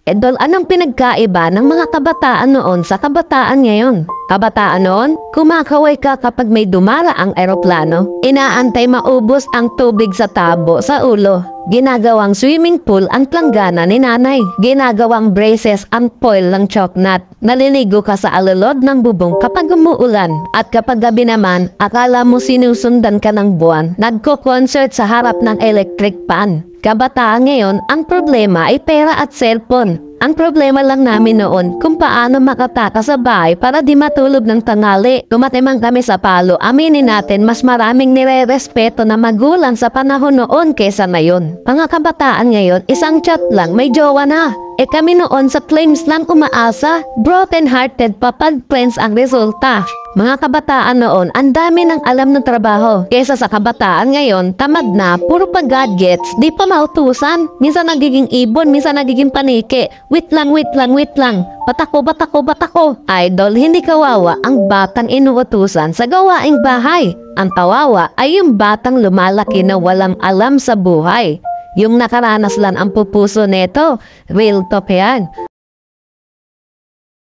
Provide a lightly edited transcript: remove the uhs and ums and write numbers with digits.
Idol, anong pinagkaiba ng mga kabataan noon sa kabataan ngayon? Kabataan noon, kumakaway ka kapag may dumaraang eroplano. Inaantay maubos ang tubig sa tabo sa ulo. Ginagawang swimming pool ang planggana ni nanay. Ginagawang braces ang foil ng choknat. Naliligo ka sa alulod ng bubong kapag umuulan. At kapag gabi naman, akala mo sinusundan ka ng buwan. Nagko-concert sa harap ng electric fan. Kabataan ngayon, ang problema ay pera at cellphone. Ang problema lang namin noon kung paano makataka sa bahay para di matulog ng tanghali. Tumatimang kami sa palo, aminin natin mas maraming nire-respeto na magulang sa panahon noon kesa ngayon. Mga kabataan ngayon, isang chat lang, may jowa na. Kami noon sa claims lang umaasa, broken-hearted pa pag friends ang resulta. Mga kabataan noon, ang dami ng alam ng trabaho. Kesa sa kabataan ngayon, tamad na, puro pa gadgets, di pa mautusan. Minsan nagiging ibon, minsan nagiging paniki. Wait lang. Batako. Idol, hindi kawawa ang batang inuutusan sa gawaing bahay. Ang kawawa ay yung batang lumalaki na walang alam sa buhay. Yung nakaranas lang ang pupuso neto, real talk yan.